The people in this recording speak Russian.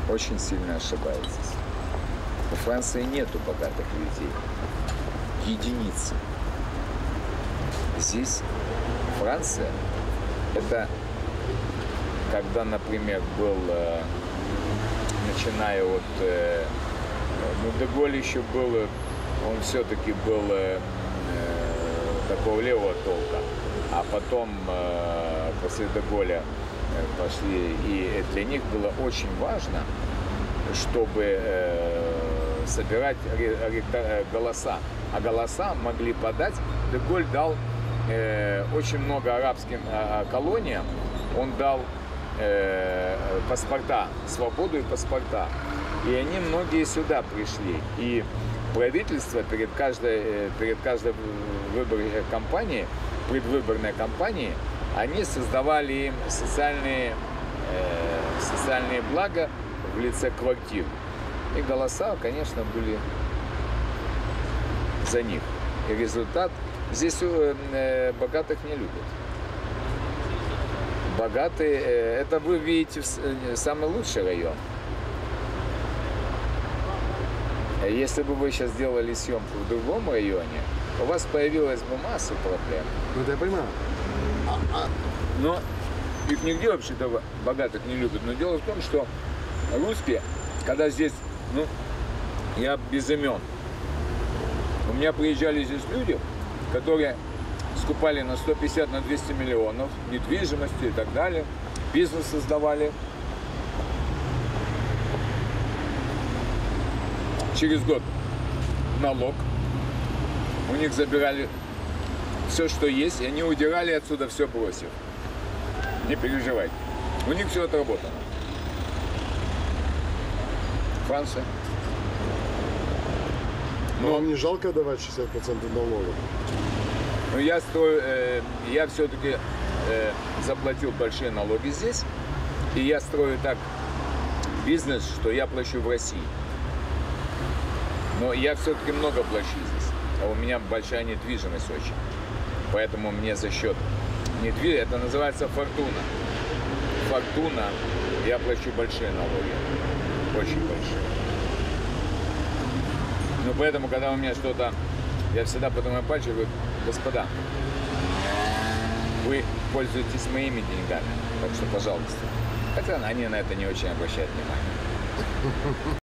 очень сильно ошибаетесь. У Франции нету богатых людей. Единицы. Здесь Франция – это когда, например, был, начиная от, ну, де Голль еще был, он все-таки был такого левого толка, а потом после де Голля пошли, и для них было очень важно, чтобы собирать голоса, а голоса могли подать. Де Голль дал очень много арабским колониям, он дал паспорта, свободу и паспорта. И они многие сюда пришли. И правительство перед каждой выборной кампанией, предвыборной кампанией, они создавали им социальные блага в лице квартир. И голоса, конечно, были за них. И результат здесь богатых не любят. Богатые, это вы видите самый лучший район. Если бы вы сейчас делали съемку в другом районе, у вас появилась бы масса проблем. Ну, это я понимаю. Но их нигде вообще-то богатых не любят. Но дело в том, что русские, когда здесь, ну, я без имен, у меня приезжали здесь люди, которые скупали на 150, на 200 миллионов недвижимости и так далее, бизнес создавали. Через год налог, у них забирали все, что есть, и они удирали отсюда, все бросив. Не переживайте, у них все отработано. Франция. Но вам не жалко давать 60% налогов? Но я все-таки заплатил большие налоги здесь, и я строю так бизнес, что я плачу в России. Но я все-таки много плачу здесь, а у меня большая недвижимость очень. Поэтому мне за счет недвижимости, это называется фортуна. Фортуна, я плачу большие налоги, очень большие. Ну поэтому, когда у меня что-то, я всегда поднимаю пальцы и говорю: господа, вы пользуетесь моими деньгами, так что, пожалуйста. Хотя они на это не очень обращают внимание.